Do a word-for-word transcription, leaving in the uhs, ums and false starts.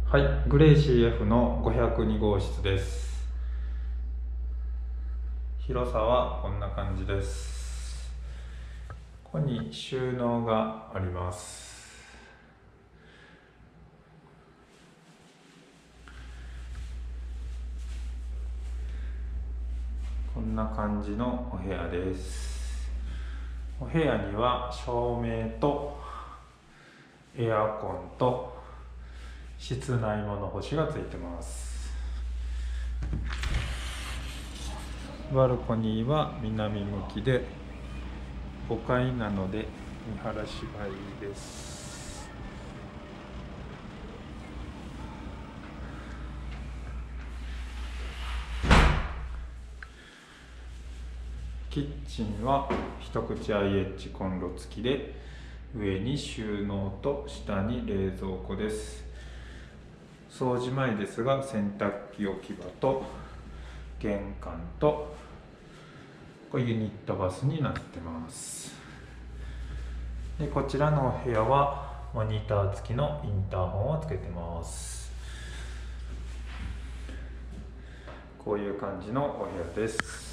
はい、グレイ シーエフ のごひゃくに号室です。広さはこんな感じです。ここに収納があります。こんな感じのお部屋です。お部屋には照明とエアコンと室内物干しがついてます。バルコニーは南向きでごかいなので見晴らしがいいです。キッチンは一口 アイエッチ コンロ付きで、上に収納と下に冷蔵庫です。掃除前ですが、洗濯機置き場と玄関とこれユニットバスになってます。でこちらのお部屋はモニター付きのインターホンをつけてます。こういう感じのお部屋です。